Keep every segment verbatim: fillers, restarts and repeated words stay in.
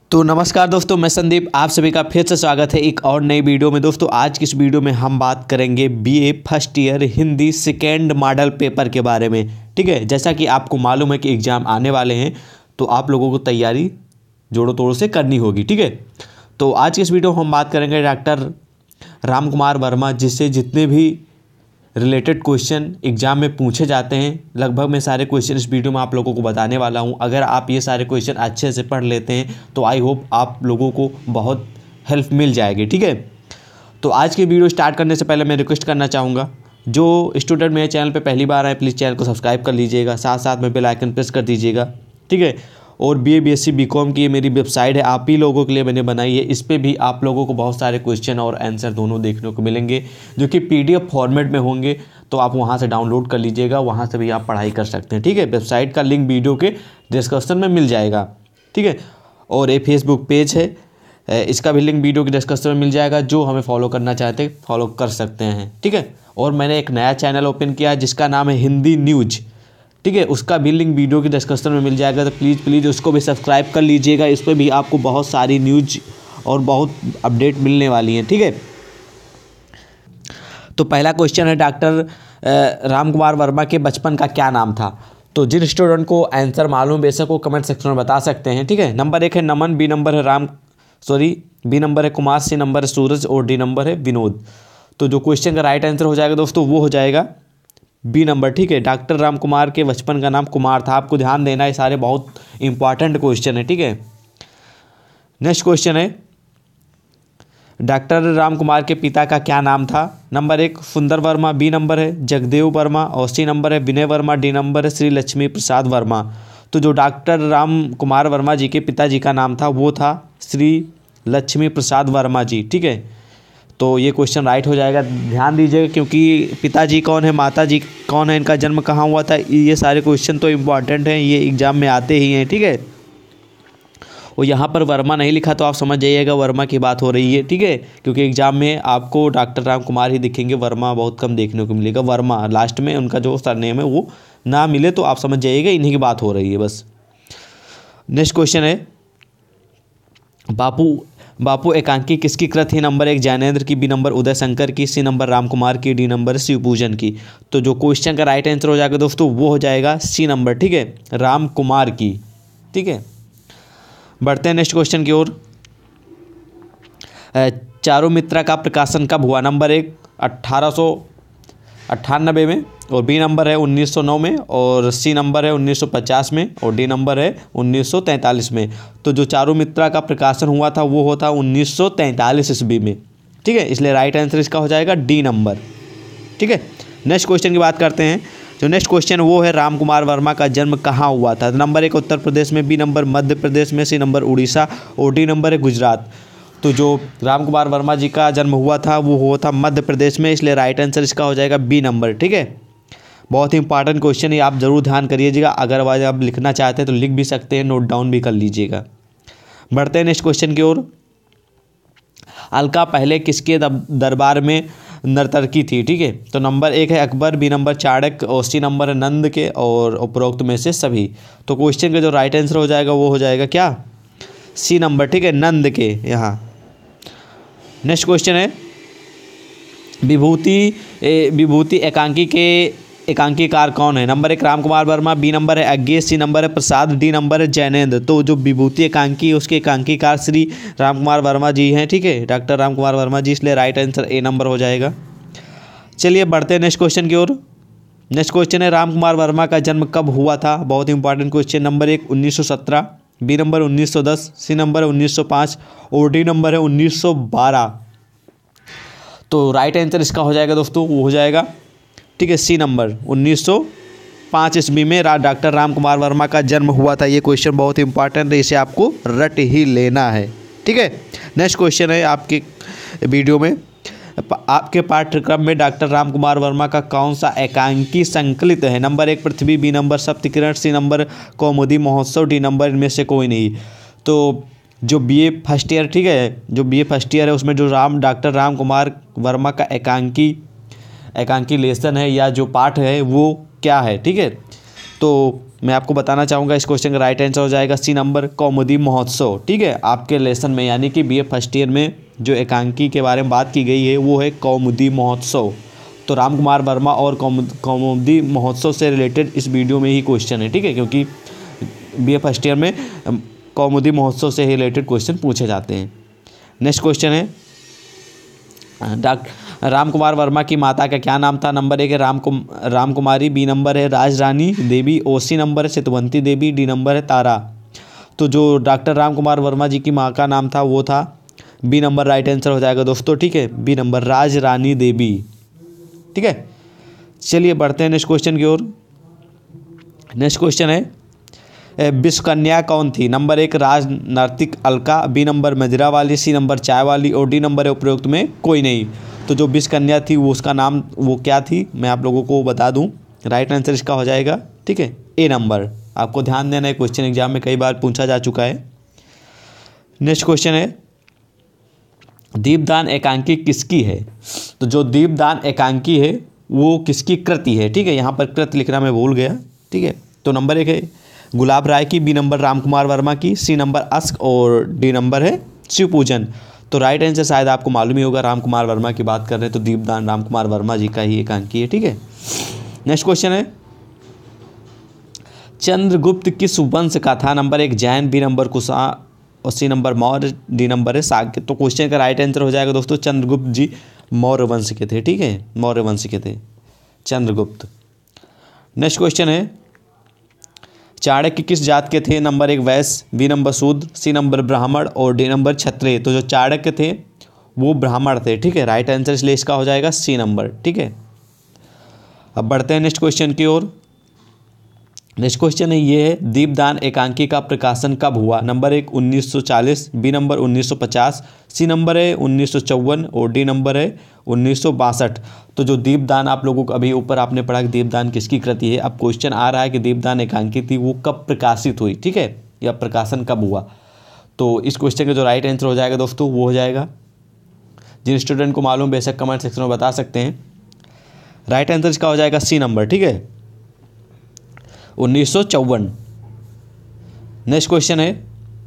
तो नमस्कार दोस्तों, मैं संदीप, आप सभी का फिर से स्वागत है एक और नई वीडियो में। दोस्तों आज की इस वीडियो में हम बात करेंगे BA first year Hindi second model paper के बारे में। ठीक है, जैसा कि आपको मालूम है कि एग्ज़ाम आने वाले हैं, तो आप लोगों को तैयारी जोड़ों तोड़ों से करनी होगी। ठीक है, तो आज की इस वीडियो में हम बात करेंगे डॉक्टर राम कुमार वर्मा, जिससे जितने भी रिलेटेड क्वेश्चन एग्जाम में पूछे जाते हैं, लगभग मैं सारे क्वेश्चन इस वीडियो में आप लोगों को बताने वाला हूं। अगर आप ये सारे क्वेश्चन अच्छे से पढ़ लेते हैं तो आई होप आप लोगों को बहुत हेल्प मिल जाएगी। ठीक है, तो आज की वीडियो स्टार्ट करने से पहले मैं रिक्वेस्ट करना चाहूँगा, जो स्टूडेंट मेरे चैनल पे पहली बार आए प्लीज़ चैनल को सब्सक्राइब कर लीजिएगा, साथ साथ में बेल आइकन प्रेस कर दीजिएगा। ठीक है, और बीए बीएससी बीकॉम की ये मेरी वेबसाइट है, आप ही लोगों के लिए मैंने बनाई है। इस पर भी आप लोगों को बहुत सारे क्वेश्चन और आंसर दोनों देखने को मिलेंगे, जो कि पीडीएफ फॉर्मेट में होंगे, तो आप वहां से डाउनलोड कर लीजिएगा, वहां से भी आप पढ़ाई कर सकते हैं। ठीक है, वेबसाइट का लिंक वीडियो के डिस्क्रिप्शन में मिल जाएगा। ठीक है, और ये फेसबुक पेज है, इसका भी लिंक वीडियो के डिस्क्रिप्शन में मिल जाएगा। जो हमें फॉलो करना चाहते हैं फॉलो कर सकते हैं। ठीक है, और मैंने एक नया चैनल ओपन किया है जिसका नाम है हिंदी न्यूज। ठीक है, उसका भी लिंक वीडियो के डिस्क्रिप्शन में मिल जाएगा, तो प्लीज़ प्लीज़ उसको भी सब्सक्राइब कर लीजिएगा। इस पर भी आपको बहुत सारी न्यूज और बहुत अपडेट मिलने वाली हैं। ठीक है, तो पहला क्वेश्चन है, डॉक्टर राम कुमार वर्मा के बचपन का क्या नाम था? तो जिन स्टूडेंट को आंसर मालूम बेशक वो कमेंट सेक्शन में बता सकते हैं। ठीक है, नंबर एक है नमन, बी नंबर है राम सॉरी बी नंबर है कुमार, सी नंबर है सूरज और डी नंबर है विनोद। तो जो क्वेश्चन का राइट आंसर हो जाएगा दोस्तों वो हो जाएगा बी नंबर। ठीक है, डॉक्टर राम कुमार के बचपन का नाम कुमार था। आपको ध्यान देना है, सारे बहुत इंपॉर्टेंट क्वेश्चन है। ठीक है, नेक्स्ट क्वेश्चन है, डॉक्टर राम कुमार के पिता का क्या नाम था? नंबर एक सुंदर वर्मा, बी नंबर है जगदेव वर्मा और सी नंबर है विनय वर्मा, डी नंबर है श्री लक्ष्मी प्रसाद वर्मा। तो जो डॉक्टर राम कुमार वर्मा जी के पिताजी का नाम था वो था श्री लक्ष्मी प्रसाद वर्मा जी। ठीक है, तो ये क्वेश्चन राइट हो जाएगा। ध्यान दीजिएगा, क्योंकि पिताजी कौन है, माताजी कौन है, इनका जन्म कहाँ हुआ था, ये सारे क्वेश्चन तो इम्पॉर्टेंट हैं, ये एग्जाम में आते ही हैं। ठीक है, और यहाँ पर वर्मा नहीं लिखा तो आप समझ जाइएगा वर्मा की बात हो रही है। ठीक है, क्योंकि एग्जाम में आपको डॉक्टर राम कुमार ही दिखेंगे, वर्मा बहुत कम देखने को मिलेगा। वर्मा लास्ट में उनका जो सरनेम है वो ना मिले तो आप समझ जाइएगा इन्हीं की बात हो रही है बस। नेक्स्ट क्वेश्चन है, बापू बापू एकांकी किसकी कृत है? नंबर एक ज्ञानेंद्र की, बी नंबर उदय शंकर की, सी नंबर राम कुमार की, डी नंबर शिवपूजन की। तो जो क्वेश्चन का राइट आंसर हो जाएगा दोस्तों वो हो जाएगा सी नंबर। ठीक है, राम कुमार की। ठीक है, बढ़ते हैं नेक्स्ट क्वेश्चन की ओर। चारों मित्रा का प्रकाशन कब हुआ? नंबर एक अट्ठारह सौ अट्ठानबे में और बी नंबर है उन्नीस सौ नौ में और सी नंबर है उन्नीस सौ पचास में और डी नंबर है उन्नीस सौ तैंतालीस में। तो जो चारों मित्रा का प्रकाशन हुआ था वो होता उन्नीस सौ तैंतालीस ईस्वी में। ठीक है, इसलिए राइट आंसर इसका हो जाएगा डी नंबर। ठीक है, नेक्स्ट क्वेश्चन की बात करते हैं। जो नेक्स्ट क्वेश्चन वो है, राम कुमार वर्मा का जन्म कहाँ हुआ था? नंबर एक उत्तर प्रदेश में, बी नंबर मध्य प्रदेश में, सी नंबर उड़ीसा और डी नंबर है गुजरात। तो जो राम कुमार वर्मा जी का जन्म हुआ था वो हुआ था मध्य प्रदेश में, इसलिए राइट आंसर इसका हो जाएगा बी नंबर। ठीक है, बहुत ही इंपॉर्टेंट क्वेश्चन है, आप ज़रूर ध्यान करिएगा। अगर वाज आप लिखना चाहते हैं तो लिख भी सकते हैं, नोट डाउन भी कर लीजिएगा। बढ़ते हैं नेक्स्ट क्वेश्चन की ओर। अलका पहले किसके दरबार में नर्तकी थी? ठीक है, तो नंबर एक है अकबर, बी नंबर चाणक्य और सी नंबर है नंद के और उपरोक्त में से सभी। तो क्वेश्चन का जो राइट आंसर हो जाएगा वो हो जाएगा क्या? C number. ठीक है, नंद के यहाँ। नेक्स्ट क्वेश्चन है, विभूति विभूति एकांकी के एकांकीकार कौन है? नंबर एक राम कुमार वर्मा, बी नंबर है अज्ञेय, सी नंबर है प्रसाद, डी नंबर है जैनेन्द्र। तो जो विभूति एकांकी उसके एकांकीकार श्री राम कुमार वर्मा जी हैं। ठीक है, डॉक्टर राम कुमार वर्मा जी, इसलिए राइट आंसर ए नंबर हो जाएगा। चलिए बढ़ते हैं नेक्स्ट क्वेश्चन की ओर। नेक्स्ट क्वेश्चन है, राम कुमार वर्मा का जन्म कब हुआ था? बहुत इंपॉर्टेंट क्वेश्चन। नंबर एक उन्नीस सौ सत्रह, बी नंबर उन्नीस सौ दस, सी नंबर है उन्नीस सौ पाँच और डी नंबर है उन्नीस सौ बारह। तो राइट आंसर इसका हो जाएगा दोस्तों वो हो जाएगा, ठीक है, सी नंबर उन्नीस सौ पाँच ईस्वी में डॉक्टर राम कुमार वर्मा का जन्म हुआ था। ये क्वेश्चन बहुत इंपॉर्टेंट है, इसे आपको रट ही लेना है। ठीक है, नेक्स्ट क्वेश्चन है आपके वीडियो में, आपके पाठ्यक्रम में डॉक्टर राम कुमार वर्मा का कौन सा एकांकी संकलित है? नंबर एक Prithvi, B number Saptakiran, C number Kaumudi Mahotsav, D number इनमें से कोई नहीं। तो जो बीए फर्स्ट ईयर, ठीक है, जो बीए फर्स्ट ईयर है उसमें जो राम डॉक्टर राम कुमार वर्मा का एकांकी एकांकी लेसन है या जो पाठ है वो क्या है? ठीक है, तो मैं आपको बताना चाहूँगा इस क्वेश्चन का राइट आंसर हो जाएगा सी नंबर कौमुदी महोत्सव। ठीक है, आपके लेसन में यानी कि बीए फर्स्ट ईयर में जो एकांकी के बारे में बात की गई है वो है कौमुदी महोत्सव। तो राम कुमार वर्मा और कौमुदी महोत्सव से रिलेटेड इस वीडियो में ही क्वेश्चन है। ठीक है, क्योंकि बीए फर्स्ट ईयर में कौमुदी महोत्सव से रिलेटेड क्वेश्चन पूछे जाते हैं। नेक्स्ट क्वेश्चन है डॉक्टर राम कुमार वर्मा की माता का क्या नाम था? नंबर एक है राम कुम राम कुमारी, बी नंबर है राजरानी देवी, ओ सी नंबर है चितवंती देवी, डी नंबर है तारा। तो जो डॉक्टर राम कुमार वर्मा जी की माँ का नाम था वो था बी नंबर राइट आंसर हो जाएगा दोस्तों। ठीक है, बी नंबर राजरानी देवी। ठीक है, चलिए बढ़ते हैं नेक्स्ट क्वेश्चन की ओर। नेक्स्ट क्वेश्चन है विश्व कन्या कौन थी? नंबर एक राजनर्तिक अलका, बी नंबर मदिरा वाली, सी नंबर चाय वाली और डी नंबर है उपरोक्त में कोई नहीं। तो जो विश्व कन्या थी वो उसका नाम वो क्या थी मैं आप लोगों को बता दूं। राइट आंसर इसका हो जाएगा ठीक है ए नंबर। आपको ध्यान देना है, क्वेश्चन एग्जाम में कई बार पूछा जा चुका है। नेक्स्ट क्वेश्चन है दीपदान एकांकी किसकी है? तो जो दीपदान एकांकी है वो किसकी कृति है? ठीक है, यहाँ पर कृति लिखना मैं भूल गया। ठीक है, तो नंबर एक है गुलाब राय की, बी नंबर राम कुमार वर्मा की, सी नंबर अश्क और डी नंबर है शिव पूजन। तो राइट आंसर शायद आपको मालूम ही होगा, राम कुमार वर्मा की बात कर रहे हैं तो दीपदान राम कुमार वर्मा जी का ही एकांकी है। ठीक है, नेक्स्ट क्वेश्चन है चंद्रगुप्त किस वंश का था? नंबर एक जैन, बी नंबर कुशा और C number Maurya, D number है शाक्य। तो क्वेश्चन का राइट आंसर हो जाएगा दोस्तों चंद्रगुप्त जी मौर्य वंश के थे। ठीक है, मौर्य वंश के थे चंद्रगुप्त। नेक्स्ट क्वेश्चन है चाणक्य किस जात के थे? नंबर एक वैश्य, बी नंबर शूद्र, सी नंबर ब्राह्मण और डी नंबर क्षत्रिय। तो जो चाणक्य थे वो ब्राह्मण थे। ठीक है, राइट आंसर इसलिए इसका हो जाएगा सी नंबर। ठीक है, अब बढ़ते हैं नेक्स्ट क्वेश्चन की ओर। नेक्स्ट क्वेश्चन है ये है दीपदान एकांकी का प्रकाशन कब हुआ? नंबर एक उन्नीस सौ चालीस, बी नंबर उन्नीस सौ पचास, सी नंबर है उन्नीस सौ चौवन और डी नंबर है उन्नीस सौ बासठ। तो जो दीपदान आप लोगों को अभी ऊपर आपने पढ़ा कि दीपदान किसकी कृति है, अब क्वेश्चन आ रहा है कि दीपदान एकांकी थी वो कब प्रकाशित हुई? ठीक है, या प्रकाशन कब हुआ? तो इस क्वेश्चन का जो राइट आंसर हो जाएगा दोस्तों वो हो जाएगा, जिन स्टूडेंट को मालूम बेशक कमेंट सेक्शन में बता सकते हैं। राइट आंसर इसका हो जाएगा सी नंबर। ठीक है, उन्नीस सौ चौवन। नेक्स्ट क्वेश्चन है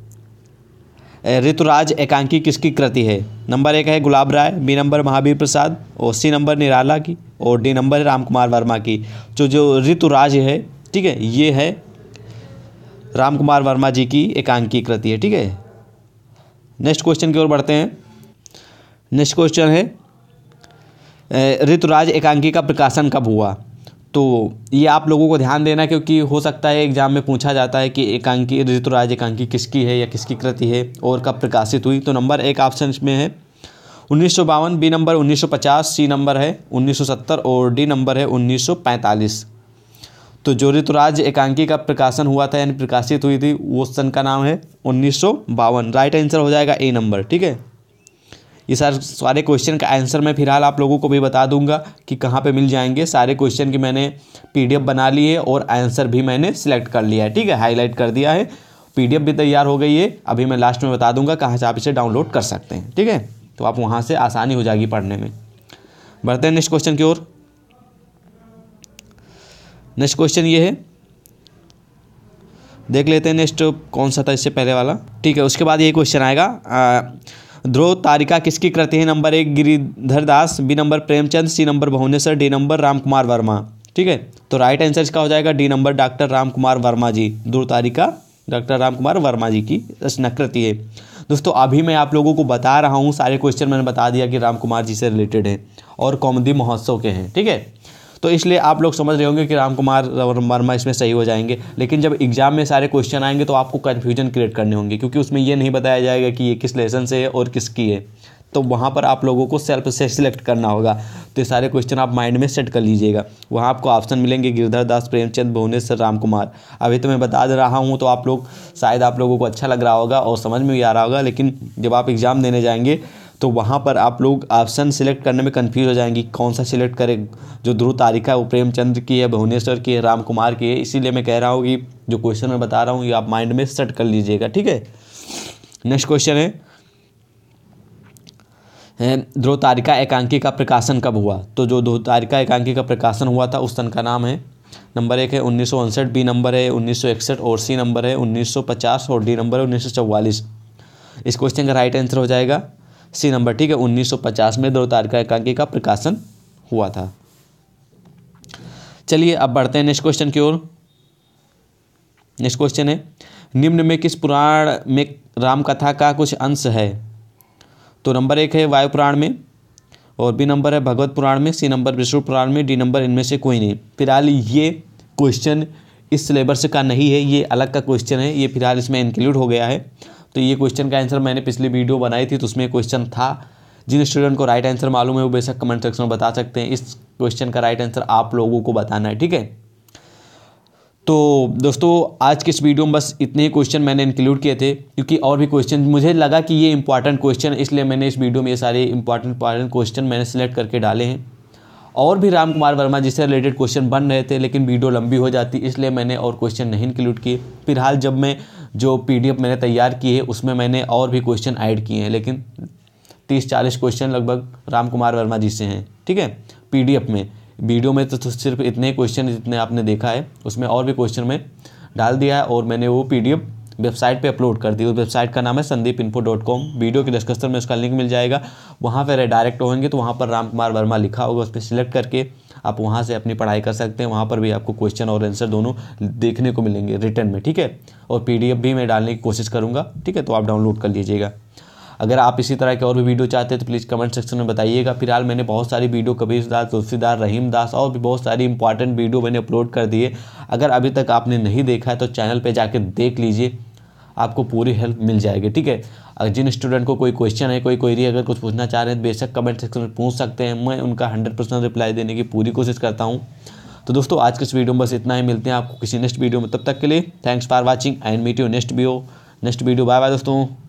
ऋतुराज एकांकी किसकी कृति है? नंबर एक है गुलाब राय, बी नंबर महावीर प्रसाद और सी नंबर निराला की और डी नंबर राम कुमार वर्मा की। जो जो ऋतुराज है ठीक है ये है राम कुमार वर्मा जी की एकांकी कृति है। ठीक है, नेक्स्ट क्वेश्चन की ओर बढ़ते हैं। नेक्स्ट क्वेश्चन है ऋतुराज एकांकी का प्रकाशन कब हुआ? तो ये आप लोगों को ध्यान देना क्योंकि हो सकता है एग्जाम में पूछा जाता है कि एकांकी ऋतुराज एकांकी किसकी है या किसकी कृति है और कब प्रकाशित हुई। तो नंबर एक ऑप्शन में है उन्नीस सौ बावन, बी नंबर उन्नीस सौ पचास, सी नंबर है उन्नीस सौ सत्तर और डी नंबर है उन्नीस सौ पैंतालीस। तो जो ऋतुराज एकांकी का प्रकाशन हुआ था यानी प्रकाशित हुई थी वो सन का नाम है उन्नीस सौ बावन। राइट आंसर हो जाएगा ए नंबर। ठीक है, ये सारे सारे क्वेश्चन का आंसर मैं फिलहाल आप लोगों को भी बता दूंगा कि कहाँ पे मिल जाएंगे। सारे क्वेश्चन की मैंने पीडीएफ बना ली है और आंसर भी मैंने सिलेक्ट कर लिया है। ठीक है, हाईलाइट कर दिया है, पीडीएफ भी तैयार हो गई है। अभी मैं लास्ट में बता दूंगा कहाँ से आप इसे डाउनलोड कर सकते हैं। ठीक है, तो आप वहाँ से आसानी हो जाएगी पढ़ने में। बढ़ते हैं नेक्स्ट क्वेश्चन की ओर। नेक्स्ट क्वेश्चन ये है, देख लेते हैं नेक्स्ट कौन सा था इससे पहले वाला। ठीक है, उसके बाद ये क्वेश्चन आएगा ध्रुव तारिका किसकी कृति है? नंबर एक Giridhar Das, B number Premchand, C number Bhuvneshwar, D number Ram Kumar Verma. ठीक है, तो राइट आंसर इसका हो जाएगा D number doctor Ram Kumar Verma ji. Dhruv Tarika doctor Ram Kumar Verma ji की रचना कृति है। दोस्तों अभी मैं आप लोगों को बता रहा हूँ, सारे क्वेश्चन मैंने बता दिया कि राम कुमार जी से रिलेटेड हैं और कौमुदी महोत्सव के हैं। ठीक है, तो इसलिए आप लोग समझ रहे होंगे कि राम कुमार वर्मा इसमें सही हो जाएंगे। लेकिन जब एग्जाम में सारे क्वेश्चन आएंगे तो आपको कन्फ्यूजन क्रिएट करने होंगे क्योंकि उसमें ये नहीं बताया जाएगा कि ये किस लेसन से है और किसकी है। तो वहाँ पर आप लोगों को सेल्फ से सिलेक्ट करना होगा। तो ये सारे क्वेश्चन आप माइंड में सेट कर लीजिएगा। वहाँ आपको ऑप्शन मिलेंगे गिरधर दास, प्रेमचंद, भुवनेश्वर, राम कुमार। अभी तो मैं बता दे रहा हूँ तो आप लोग शायद आप लोगों को अच्छा लग रहा होगा और समझ में भी आ रहा होगा, लेकिन जब आप एग्ज़ाम देने जाएंगे तो वहाँ पर आप लोग ऑप्शन सिलेक्ट करने में कंफ्यूज हो जाएंगी कौन सा सिलेक्ट करें। जो ध्रुव तारिका है वो प्रेमचंद की है, भुवनेश्वर की है, राम कुमार की है। इसीलिए मैं कह रहा हूँ कि जो क्वेश्चन मैं बता रहा हूँ ये आप माइंड में सेट कर लीजिएगा। ठीक है, नेक्स्ट क्वेश्चन है ध्रुव तारिका एकांकी का प्रकाशन कब हुआ? तो जो ध्रुव तारिका एकांकी का प्रकाशन हुआ था उस सन का नाम है नंबर एक है उन्नीस सौ उनसठ, बी नंबर है उन्नीस सौ इकसठ और सी नंबर है उन्नीस सौ पचास और डी नंबर है उन्नीस सौ चौवालीस। इस क्वेश्चन का राइट आंसर हो जाएगा सी नंबर, ठीक है। उन्नीस सौ पचास में ध्रुव तारिका एकांकी का प्रकाशन हुआ था। चलिए अब बढ़ते हैं नेक्स्ट क्वेश्चन की ओर। नेक्स्ट क्वेश्चन है, निम्न में किस पुराण में राम कथा का कुछ अंश है? तो नंबर एक है वायु पुराण में, और बी नंबर है भगवत पुराण में, सी नंबर विष्णु पुराण में, डी नंबर इनमें से कोई नहीं। फिलहाल ये क्वेश्चन इस सिलेबस का नहीं है, ये अलग का क्वेश्चन है, ये फिलहाल इसमें इंक्लूड हो गया है। तो ये क्वेश्चन का आंसर मैंने पिछली वीडियो बनाई थी तो उसमें क्वेश्चन था। जिन स्टूडेंट को राइट आंसर मालूम है वो बेशक कमेंट सेक्शन में बता सकते हैं। इस क्वेश्चन का राइट आंसर आप लोगों को बताना है, ठीक है। तो दोस्तों आज के इस वीडियो में बस इतने ही क्वेश्चन मैंने इंक्लूड किए थे, क्योंकि और भी क्वेश्चन मुझे लगा कि ये इंपॉर्टेंट क्वेश्चन है, इसलिए मैंने इस वीडियो में ये सारे इंपॉर्टेंट इंपॉर्टेंट क्वेश्चन मैंने सेलेक्ट करके डाले हैं। और भी राम कुमार वर्मा जी से रिलेटेड क्वेश्चन बन रहे थे, लेकिन वीडियो लंबी हो जाती, इसलिए मैंने और क्वेश्चन नहीं इंक्लूड किए। फिलहाल जब मैं जो पीडीएफ मैंने तैयार की है उसमें मैंने और भी क्वेश्चन ऐड किए हैं, लेकिन तीस चालीस क्वेश्चन लगभग राम कुमार वर्मा जी से हैं, ठीक है, पीडीएफ में। वीडियो में तो, तो सिर्फ इतने क्वेश्चन जितने आपने देखा है, उसमें और भी क्वेश्चन में डाल दिया है और मैंने वो पीडीएफ वेबसाइट पे अपलोड कर दी। उस वेबसाइट का नाम है Sandeep info dot com. Video के डिस्क्रिप्शन में उसका लिंक मिल जाएगा, वहाँ पर डायरेक्ट होंगे तो वहाँ पर राम कुमार वर्मा लिखा होगा, उस पर सिलेक्ट करके आप वहाँ से अपनी पढ़ाई कर सकते हैं। वहाँ पर भी आपको क्वेश्चन और आंसर दोनों देखने को मिलेंगे रिटर्न में, ठीक है। और पीडीएफ भी मैं डालने की कोशिश करूँगा, ठीक है, तो आप डाउनलोड कर लीजिएगा। अगर आप इसी तरह के और भी वीडियो चाहते हैं तो प्लीज़ कमेंट सेक्शन में बताइएगा। फिलहाल मैंने बहुत सारी वीडियो कबीर दास, तुलसीदास, रहीम दास और भी बहुत सारी इंपॉर्टेंट वीडियो मैंने अपलोड कर दिए। अगर अभी तक आपने नहीं देखा है तो चैनल पे जाके देख लीजिए, आपको पूरी हेल्प मिल जाएगी, ठीक है। अगर जिन स्टूडेंट को कोई क्वेश्चन है, कोई क्वेरी अगर कुछ पूछना चाह रहे हैं तो बेशक कमेंट सेक्शन में पूछ सकते हैं, मैं उनका हंड्रेड परसेंट रिप्लाई देने की पूरी कोशिश करता हूँ। तो दोस्तों आज के इस वीडियो में बस इतना ही, मिलते हैं आपको किसी नेक्स्ट वीडियो में। तब तक के लिए thanks for watching and meet you next video next video bye bye दोस्तों।